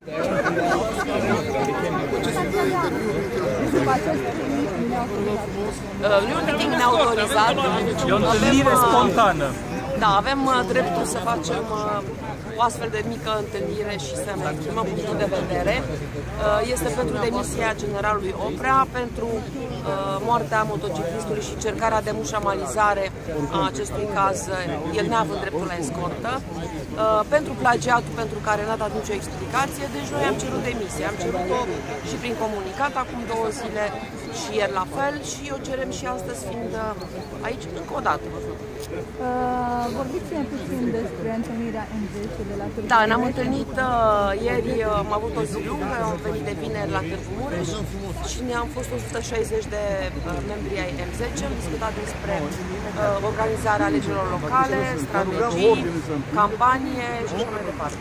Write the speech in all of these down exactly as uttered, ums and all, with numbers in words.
Nu e un meeting neautorizat. E o întâlnire spontană. Da, avem dreptul să facem o astfel de mică întâlnire și să ne exprimăm punctul de vedere. Este pentru demisia generalului Oprea, pentru moartea motociclistului și încercarea de mușamalizare a acestui caz, el neavând dreptul la escortă, pentru plagiatul pentru care n-a dat nicio explicație, deci noi am cerut demisia. Am cerut-o și prin comunicat acum două zile și ieri la fel și o cerem și astăzi fiind aici încă o dată. Uh, vorbiți puțin despre întâlnirea M zece de la Târgu Da, ne-am întâlnit uh, ieri, uh, am avut o zi lungă, am venit de vineri la Târgu Mureș și ne-am fost o sută șaizeci de uh, membri ai M zece, am discutat despre uh, organizarea alegerilor locale, strategii, campanie și așa mai departe.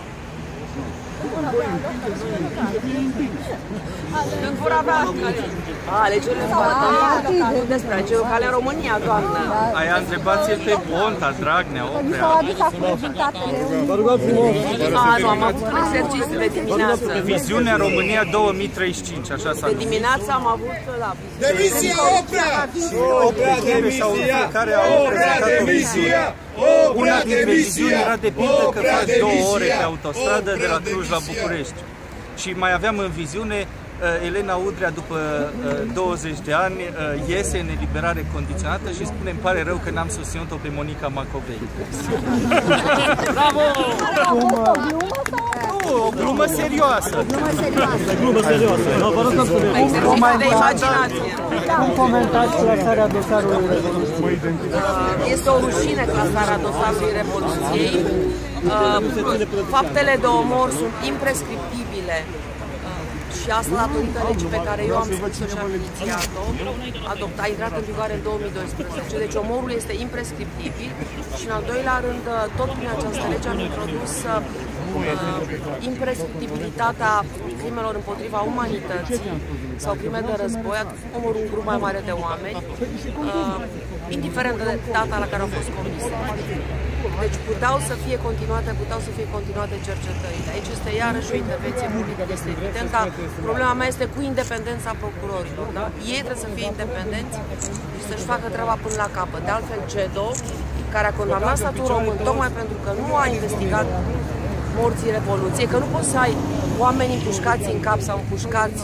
Când vor avea alegerile locale, despre alegeri locale în România, doamnă. Aia întrebați pe Ponta, Dragnea, Oprea. A, nu, am avut un exercițiu de dimineață. Viziunea România două mii treizeci și cinci, așa s-a De dimineață am avut la Demisia Oprea! Oprea, demisia! Care au prezentat o viziune. Una dintre viziuni era de pildă că faci două ore pe autostradă de la Cluj la București. Și mai aveam în viziune Elena Udrea, după douăzeci de ani, iese în eliberare condiționată și spune: îmi pare rău că n-am susținut-o pe Monica Macovei. Bravo! O glumă serioasă. Glumă serioasă. Exercițiu de imaginație. Cum comentați clasarea dosarului Revoluției? Este o rușine clasarea dosarului Revoluției. Faptele de omor sunt imprescriptibile. Și asta datorită legii pe care eu am scris-o și am inițiat-o, a intrat în vigoare în două mii doisprezece. Deci omorul este imprescriptibil și, în al doilea rând, tot prin această lege am introdus uh, imprescriptibilitatea crimelor împotriva umanității sau crime de război, omorul un grup mai mare de oameni, uh, indiferent de data la care au fost comise. Deci puteau să fie continuate, puteau să fie continuate cercetările. Aici este iarăși o intervenție politică. Este evident, dar problema mea este cu independența procurorilor. Da? Ei trebuie să fie independenți și să-și facă treaba până la capăt. De altfel, CEDO, care a condamnat statul român tocmai pentru că nu a investigat morții Revoluției, că nu poți să ai oameni împușcați în cap sau împușcați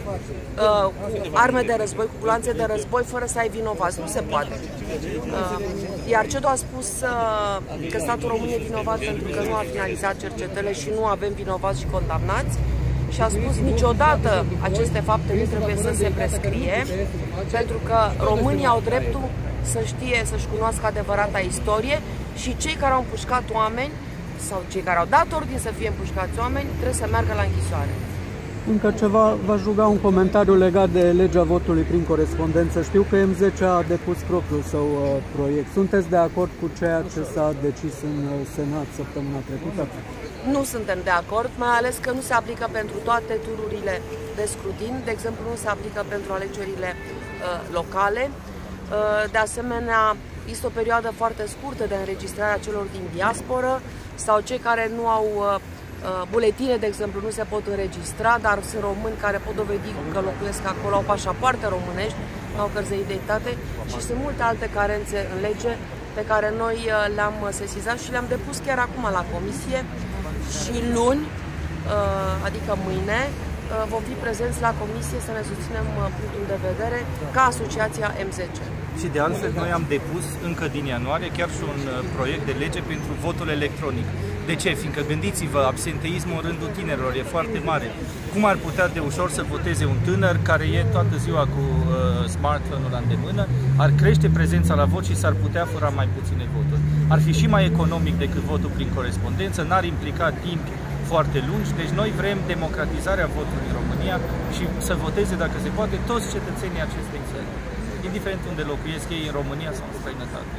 uh, cu arme de război, cu culanțe de război, fără să ai vinovați. Nu se poate. Uh, iar CEDO a spus uh, că statul român e vinovat pentru că nu a finalizat cercetările și nu avem vinovați și condamnați. Și a spus niciodată aceste fapte nu trebuie să se prescrie, pentru că românii au dreptul să știe, să-și cunoască adevărata istorie și cei care au împușcat oameni sau cei care au dat ordin să fie împușcați oameni trebuie să meargă la închisoare. Încă ceva, v-aș ruga un comentariu legat de legea votului prin corespondență. Știu că M zece a depus propriul său uh, proiect. Sunteți de acord cu ceea ce s-a decis în uh, Senat săptămâna trecută? Nu suntem de acord, mai ales că nu se aplică pentru toate tururile de scrutin. De exemplu, nu se aplică pentru alegerile uh, locale. Uh, de asemenea, este o perioadă foarte scurtă de înregistrare a celor din diasporă sau cei care nu au uh, buletine, de exemplu, nu se pot înregistra, dar sunt români care pot dovedi că locuiesc acolo, au pașapoarte românești, au cărți de identitate și sunt multe alte carențe în lege pe care noi uh, le-am sesizat și le-am depus chiar acum la comisie și luni, uh, adică mâine, uh, vom fi prezenți la comisie să ne susținem uh, punctul de vedere ca asociația M zece. Și de altfel noi am depus încă din ianuarie chiar și un proiect de lege pentru votul electronic. De ce? Fiindcă gândiți-vă, absenteismul în rândul tinerilor e foarte mare. Cum ar putea de ușor să voteze un tânăr care e toată ziua cu uh, smartphone-ul la îndemână, ar crește prezența la vot și s-ar putea fura mai puține voturi. Ar fi și mai economic decât votul prin corespondență, n-ar implica timp foarte lungi, deci noi vrem democratizarea votului în România și să voteze, dacă se poate, toți cetățenii acestei țări, indiferent unde locuiesc ei, în România sau în străinătate.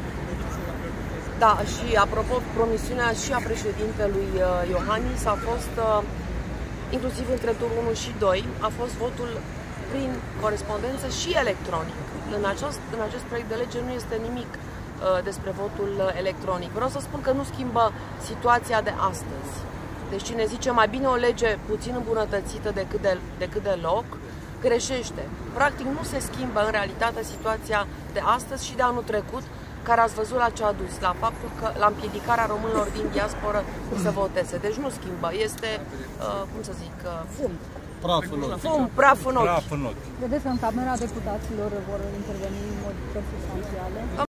Da, și apropo, promisiunea și a președintelui Iohannis a fost, inclusiv între turul unu și doi, a fost votul prin corespondență și electronic. În acest, în acest proiect de lege nu este nimic uh, despre votul electronic. Vreau să spun că nu schimbă situația de astăzi. Deci cine zice mai bine o lege puțin îmbunătățită decât, de, decât deloc, greșește. Practic nu se schimbă în realitate situația de astăzi și de anul trecut, care ați văzut la ce a dus, la faptul că la împiedicarea românilor din diasporă să voteze. Deci nu schimbă, este, uh, cum să zic, uh, fum. Praf în ochi. Fum, praf în ochi. Praf în ochi. Vedeți că în Camera Deputaților vor interveni modificări substanțiale?